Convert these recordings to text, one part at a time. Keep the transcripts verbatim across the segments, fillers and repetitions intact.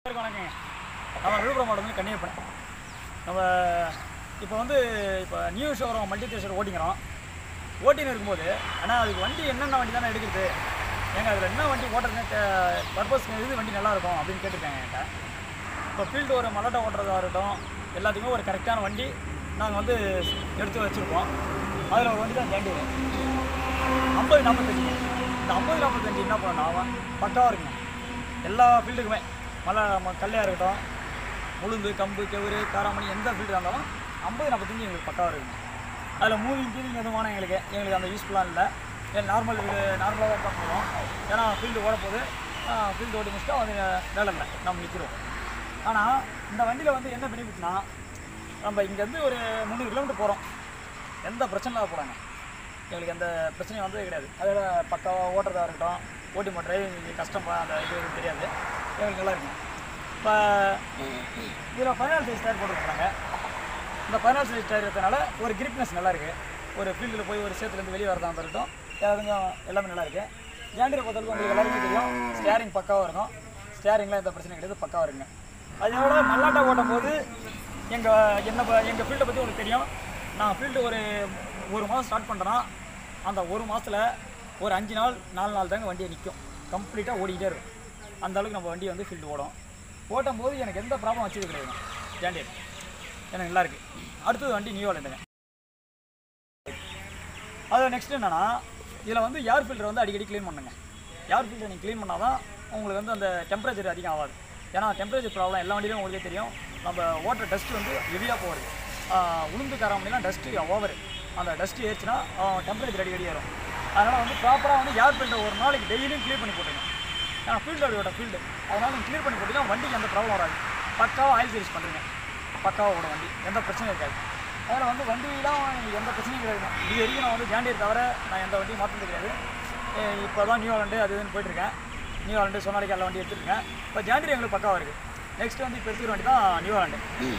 வணக்கங்க. நம்ம விழுப்புரம் மாவட்டம் வந்து கன்னியப்பன். நம்ம இப்போ வந்து இப்போ நியூ ஷோரூம் மல்டி தேஷர் ஓட்டிங்கிறோம். ஓட்டின்னு இருக்கும்போது ஆனால் அதுக்கு வண்டி என்னென்ன வண்டி தானே எடுக்கிறது, ஏங்க அதில் என்ன வண்டி ஓட்டுறதுன்னு பர்பஸ் இது வண்டி நல்லாயிருக்கும் அப்படின்னு கேட்டுருக்காங்க என்கிட்ட. இப்போ ஃபீல்டு ஒரு மல்லாட்டை ஓட்டுறதா இருக்கட்டும், எல்லாத்துக்குமே ஒரு கரெக்டான வண்டி நாங்கள் வந்து எடுத்து வச்சுருக்கோம். அதில் ஒரு வண்டி தான் ஜாண்டி ஐம்பது நாற்பத்தஞ்சு. இந்த ஐம்பது நாற்பத்தஞ்சு என்ன பண்ணணும், பக்காவாக இருக்குங்க எல்லா ஃபீல்டுக்குமே. மலை கல்லையாக இருக்கட்டும், உளுந்து கம்பு கெவுரு காராமணி எந்த ஃபீல்டாக இருந்தாலும் ஐம்பது நாற்பத்தஞ்சு எங்களுக்கு பக்காவாக இருக்குங்க. அதில் மூவிங் கீழிங் எதுவான எங்களுக்கு எங்களுக்கு அந்த யூஸ்ஃபுல்லாக இல்லை. ஏன் நார்மல் நார்மலாக தான் போகிறோம். ஏன்னா ஃபீல்டு ஓடப்போது ஃபீல்டு ஓட்டி முடிச்சுட்டா அது வேலை இல்லை, நம்ம நிற்கிறோம். ஆனால் இந்த வண்டியில் வந்து என்ன பெனிஃபிட்னா, நம்ம இங்கேருந்து ஒரு முந்நூறு கிலோமீட்டர் போகிறோம், எந்த பிரச்சனையாக போகிறாங்க, எங்களுக்கு எந்த பிரச்சனையும் வந்ததே கிடையாது. அதில் பக்காவாக ஓட்டுறதா இருக்கட்டும், ஓட்டி மோட்டர் டிரைவிங் கஷ்டம் அந்த இது தெரியாது, எங்களுக்கு நல்லா இருக்கும். இப்போ இதில் பதினாலு சைஸ் டயர் போட்டுருக்காங்க. இந்த பதினாலு சைஸ் டயர் இருக்கிறதுனால ஒரு கிரிப்னஸ் நல்லாயிருக்கு. ஒரு ஃபீல்டில் போய் ஒரு சேத்துலேருந்து வெளியே வரதான் இருக்கட்டும், அதுக்கும் எல்லாமே நல்லாயிருக்கு. ஜாண்டியை பொறுத்தவரைக்கும் உங்களுக்கு எல்லாருமே தெரியும், ஸ்டேரிங் பக்காவாக இருக்கும். ஸ்டேரிங்லாம் எந்த பிரச்சனையும் கிடையாது, பக்காவாக இருக்குங்க. அதோட மல்லாட்டை ஓட்டும் போது எங்கள் என்ன எங்கள் ஃபீல்டை பற்றி உங்களுக்கு தெரியும். நான் ஃபீல்டு ஒரு ஒரு மாதம் ஸ்டார்ட் பண்ணுறேன்னா அந்த ஒரு மாதத்தில் ஒரு அஞ்சு நாள் நாலு நாள் தாங்க வண்டியை நிற்கும், கம்ப்ளீட்டாக ஓடிக்கிட்டே இருக்கும். அந்த அளவுக்கு நம்ம வண்டி வந்து ஃபீல்டு ஓடும். ஓட்டும் போது எனக்கு எந்த ப்ராப்ளம் வச்சது கிடையாது. ஜாண்டியர் எனக்கு நல்லாயிருக்கு. அடுத்தது வண்டி நியூ ஹாலண்டுங்க. அது நெக்ஸ்ட் என்னென்னா, இதில் வந்து ஏர் ஃபில்டர் வந்து அடிக்கடி க்ளீன் பண்ணுங்க. ஏர் ஃபில்டர் நீங்கள் க்ளீன் பண்ணால் தான் உங்களுக்கு வந்து அந்த டெம்பரேச்சர் அதிகம் ஆகாது. ஏன்னா டெம்பரேச்சர் ப்ராப்ளம் எல்லா வண்டியிலும் உங்களுக்கே தெரியும். நம்ம ஓட்டுற டஸ்ட்டு வந்து ஹெவியாக போகுது. உளுந்து காராமணிலாம் டஸ்ட்டு ஓவர், அந்த டஸ்ட்டு ஏறிச்சுன்னா டெம்பரேச்சர் அடிக்கடி ஏறும். அதனால் வந்து ப்ராப்பராக வந்து ஏர் ஃபில்டர் ஒரு நாளைக்கு டெய்லியும் க்ளீன் பண்ணி போட்டுங்க. ஏன்னா ஃபீல்டு அதோட ஃபீல்டு, அதனால் நீங்கள் க்ளீன் பண்ணி போட்டிங்கன்னா வண்டிக்கு எந்த ப்ராப்ளம் வராது. பக்காவாக ஆயில் சர்வீஸ் பண்ணுறீங்க, பக்காவாக ஓட வண்டி எந்த பிரச்சனையும் இருக்காது. அதில் வந்து வண்டியெலாம் எனக்கு எந்த பிரச்சனையும் கிடையாது. இது வரைக்கும் நான் வந்து ஜாண்டியர் தவிர நான் எந்த வண்டியும் மாற்றினது கிடையாது. இப்போ தான் நியூ ஹாலண்டு அது இதுன்னு போயிட்டுருக்கேன். நியூ ஹாலண்டு சொன்னாலிக்கு எல்லா வண்டி எடுத்துருக்கேன். இப்போ ஜாண்டியர் எங்களுக்கு பக்காவாக இருக்குது. நெக்ஸ்ட் வந்து இப்போ எடுத்துக்கிற வண்டி தான் நியூ ஹாலண்டு.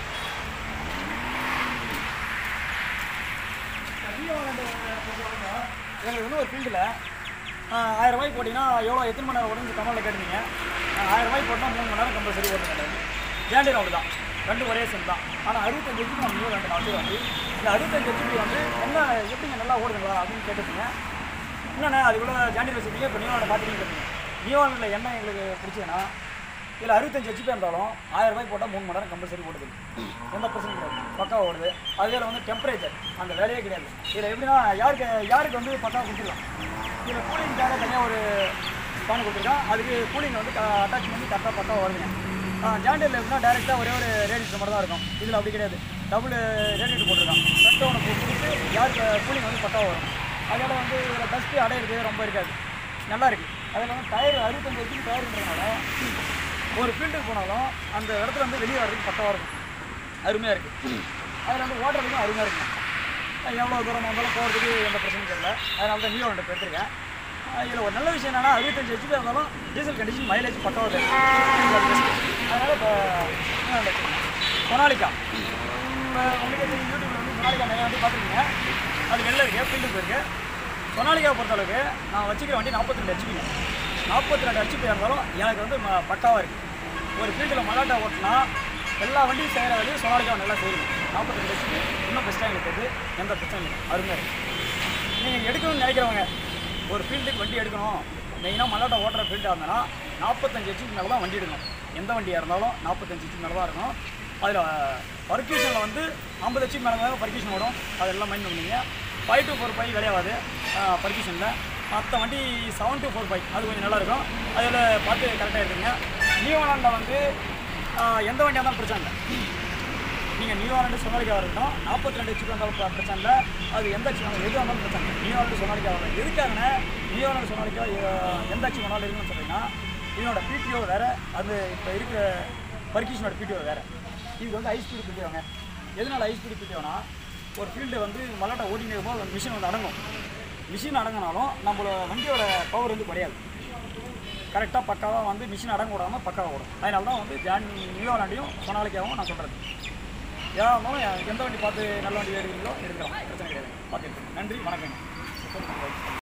நியூ ஹாலண்டு எங்களுக்கு வந்து ஒரு ஃபீல்டில் ஆயிரம் ரூபாய்க்கு போட்டிங்கன்னா எவ்வளோ எத்தனை மணி நேரம் ஓடுன்னு கமலில் கேட்டுருந்தீங்க. ஆயிரம் ரூபாய்க்கு போட்டால் மூணு மணி நேரம் கம்பல்சரி ஓடுங்க. ஜாண்டியர் அவ்வளோ தான், ரெண்டு ஒரே செல் தான். ஆனால் அறுபத்தஞ்சு ஹெச்பி நம்ம நியூ ஹாலண்டு நான் வண்டி வந்து இந்த அறுபத்தஞ்சு ஹெச்பி வந்து என்ன எப்படிங்க நல்லா ஓடுதுங்களா அப்படின்னு கேட்டுருந்தீங்க. என்னென்ன அதுக்குள்ளே ஜாண்டியர் வச்சுருந்தீங்க, இப்போ நியூ ஹாலண்டை பார்த்துட்டீங்க கேட்டீங்க. நியூ ஹாலண்டில் என்ன எங்களுக்கு பிடிச்சதுன்னா, இதில் அறுபத்தஞ்சு ஹெச்பி இருந்தாலும் ஆயிரம் ரூபாய்க்கு போட்டால் மூணு மணி நேரம் கம்பல்சரி ஓடுது, எந்த பிரச்சனையும் கிடையாது, பக்காவாக ஓடுது. அதில் வந்து டெம்பரேச்சர் அந்த வேலையே கிடையாது. இதில் எப்படின்னா யாருக்கு யாருக்கு வந்து பக்காவாக கொடுத்துடலாம். இதில் கூலிங்காக தனியாக ஒரு ஃபேன் கொடுத்துருக்கான், அதுக்கு கூலிங் வந்து அட்டாச் பண்ணி கரெக்டாக பக்காவாக வருதுங்க. ஜாண்டியரில் எப்படின்னா டேரெக்டாக ஒரே ஒரு ரேடியேட்டர் மட்டும் தான் இருக்கும். இதில் அப்படி கிடையாது, டபுள் ரேடியேட்டர் போட்டிருக்கான். ஃப்ரண்ட் ஒன்று கொடுத்து யாருக்கு கூலிங் வந்து பக்காவாக வரும். அதோட வந்து இதில் டஸ்ட்டு அடையிறது ரொம்ப இருக்காது, நல்லா இருக்குது. அதில் வந்து டயர் அறுபத்தஞ்சு ஹெச்பி டயருன்றதுனால ஒரு ஃபீல்டுக்கு போனாலும் அந்த இடத்துல வந்து வெளியே வர்றதுக்கு பக்காவாக இருக்கும், அருமையாக இருக்குது. அதில் வந்து ஓட்டுறதுக்கும் அருமையாக இருக்குங்க. எவ்வளோ தூரம் வந்தாலும் போகிறதுக்கு எந்த பிரச்சனையும் தெரியல. அதனால தான் நியூ ஹாலண்டு எடுத்துருக்கேன். இதில் ஒரு நல்ல விஷயம் என்னென்னா, அறுபத்தஞ்சு ஹெச்பி இருந்தாலும் டீசல் கண்டிஷன் மைலேஜ் பக்காவாக இருக்குது. அதனால் இப்போ நியூ ஹாலண்டு எடுத்துருக்கேன். சொனாலிக்கா இப்போ உங்களுக்கு யூடியூப்பில் வந்து சொனாலிக்கா நிறைய வண்டி பார்த்துருக்கீங்க. அது வெளில இருக்குது, ஃபீல்டுக்கு போயிருக்கு. சொனாலிக்கா பொறுத்தளவுக்கு நான் வச்சுக்கிற வண்டி நாற்பத்தி ரெண்டு ஹெச்பிங்க. நாற்பத்தி ரெண்டு ஹெச்பி இருந்தாலும் எனக்கு வந்து பக்காவாக இருக்குது. ஒரு ஃபீல்டில் மல்லாட்டா ஓட்டினா எல்லா வண்டியும் செய்கிற வரையும் சொனாலிக்கா நல்லா செய்யணும். நாற்பத்தி ரெண்டு ஹெச்பி இன்னும் பெஸ்ட்டாக எங்களுக்கு இருக்குது, எந்த பிரச்சனையும் இல்லை, அருமையாக இருக்குது. நீங்கள் எடுக்கணும்னு நினைக்கிறவங்க, ஒரு ஃபீல்டுக்கு வண்டி எடுக்கணும், மெயினாக மல்லாட்டா ஓட்டுற ஃபீல்டாக இருந்தனா நாற்பத்தஞ்சு ஹெச்பி மேலே தான் வண்டி எடுக்கணும். எந்த வண்டியாக இருந்தாலும் நாற்பத்தஞ்சு ஹெச்பி மேலே தான் இருக்கணும். அதில் பர்க்யூஷனில் வந்து ஐம்பது ஹெச்பி மேலே தான் பர்க்யூஷன் ஓடும், அதெல்லாம் மைண்ட் பண்ணுவீங்க. ஃபைவ் டு ஃபோர் ஃபைவ் விளையாவது பர்க்யூஷனில். மற்ற வண்டி செவன் டு ஃபோர் ஃபைவ் அது கொஞ்சம் நல்லாயிருக்கும், அதில் பார்த்து கரெக்டாக இருக்குங்க. நியூ ஹாலண்டில் வந்து எந்த வண்டியாக இருந்தாலும் பிரச்சனை இல்லை. நீங்கள் நியூ ஹாலண்டு சொனாலிக்கா இருக்கட்டும், நாற்பத்தி ரெண்டு ஹெச்பி இருந்தாலும் பிரச்சனை இல்லை, அது எந்த ஹெச்பி எது இருந்தாலும் பிரச்சனை இல்லை. நியூ ஹாலண்டு சொனாலிக்கா வரும். எதுக்காகனா நியூ ஹாலண்டு சொனாலிக்கா எந்த ஹெச்பி வேணாலும் இருக்குன்னு சொன்னீங்கன்னா, இதனோட பிடிஓ வேறு, அது இப்போ இருக்கிற பர்க்யூஷனோட பிடிஓ வேறு. இது வந்து ஹை ஸ்பீடு பிடிஓங்க. எதனால ஹை ஸ்பீடு பிடிஓனா, ஒரு ஃபீல்டு வந்து மல்லாட்டை ஓட்டிங்க போது மிஷின் வந்து அடங்கும். மிஷின் அடங்கினாலும் நம்மளோட வண்டியோட பவர் வந்து குறையாது. கரெக்டாக பக்காவாக வந்து மிஷின் அடங்க விடாமல் பக்காவாக ஓடும். அதனால தான் வந்து ஜான் நியூ ஹாலண்டையும் சொனாலிக்காவும் நான் சொல்கிறது. ஏதாவது இருந்தாலும் எந்த வண்டி பார்த்து நல்ல வண்டி எடுக்கிறீங்களோ எடுக்கலாம், பிரச்சனை கிடையாது. பார்த்துட்டு நன்றி, வணக்கங்க.